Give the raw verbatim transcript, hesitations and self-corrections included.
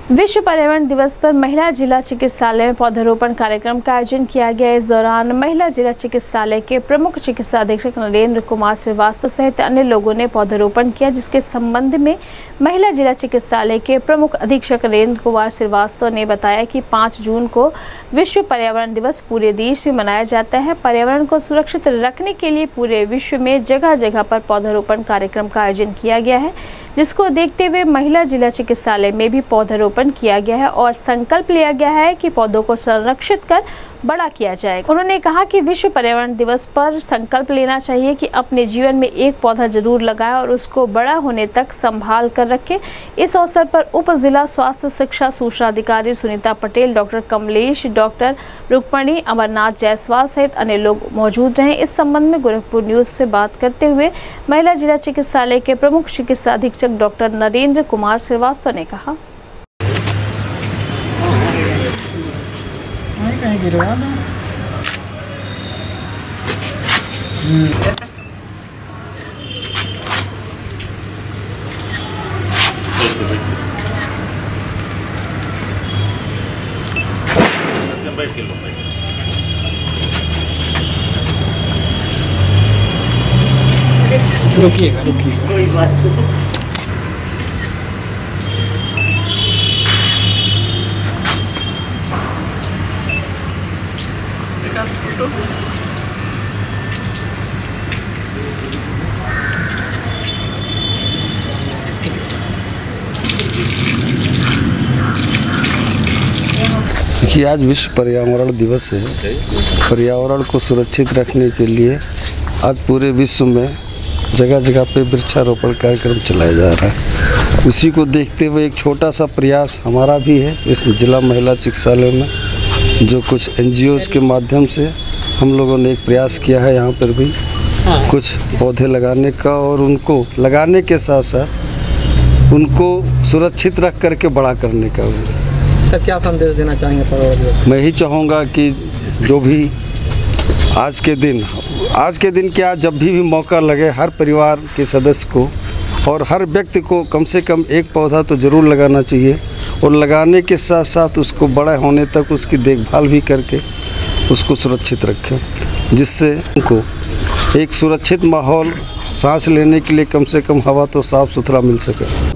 विश्व पर्यावरण दिवस पर महिला जिला चिकित्सालय में पौधारोपण कार्यक्रम का आयोजन किया गया। इस दौरान महिला जिला चिकित्सालय के प्रमुख चिकित्सा अधीक्षक नरेंद्र कुमार श्रीवास्तव सहित अन्य लोगों ने पौधारोपण किया, जिसके संबंध में महिला जिला चिकित्सालय के प्रमुख अधीक्षक नरेंद्र कुमार श्रीवास्तव ने बताया कि पाँच जून को विश्व पर्यावरण दिवस पूरे देश में मनाया जाता है। पर्यावरण को सुरक्षित रखने के लिए पूरे विश्व में जगह जगह पर पौधारोपण कार्यक्रम का आयोजन किया गया है, जिसको देखते हुए महिला जिला चिकित्सालय में भी पौधारोपण किया गया है और संकल्प लिया गया है कि पौधों को संरक्षित कर बड़ा किया जाएगा। उन्होंने कहा कि विश्व पर्यावरण दिवस पर संकल्प लेना चाहिए कि अपने जीवन में एक पौधा जरूर लगाएं और उसको बड़ा होने तक संभाल कर रखें। इस अवसर पर उप जिला स्वास्थ्य शिक्षा सूचना अधिकारी सुनीता पटेल, डॉक्टर कमलेश, डॉक्टर रुक्मणी, अमरनाथ जायसवाल सहित अन्य लोग मौजूद रहे। इस संबंध में गोरखपुर न्यूज से बात करते हुए महिला जिला चिकित्सालय के प्रमुख चिकित्सा अधीक्षक डॉक्टर नरेंद्र कुमार श्रीवास्तव ने कहा, रुकिएगा रुकिएगा कोई बात नहीं। देखिए, आज विश्व पर्यावरण दिवस है। पर्यावरण को सुरक्षित रखने के लिए आज पूरे विश्व में जगह जगह पे वृक्षारोपण कार्यक्रम चलाया जा रहा है। उसी को देखते हुए एक छोटा सा प्रयास हमारा भी है इस जिला महिला चिकित्सालय में, जो कुछ एनजीओज़ के माध्यम से हम लोगों ने एक प्रयास किया है यहाँ पर भी कुछ पौधे लगाने का, और उनको लगाने के साथ साथ उनको सुरक्षित रख करके बड़ा करने का। सर, क्या संदेश देना चाहेंगे? मैं ही चाहूँगा कि जो भी आज के दिन आज के दिन क्या जब भी भी मौका लगे, हर परिवार के सदस्य को और हर व्यक्ति को कम से कम एक पौधा तो ज़रूर लगाना चाहिए, और लगाने के साथ साथ उसको बड़ा होने तक उसकी देखभाल भी करके उसको सुरक्षित रखें, जिससे उनको एक सुरक्षित माहौल सांस लेने के लिए कम से कम हवा तो साफ़ सुथरा मिल सके।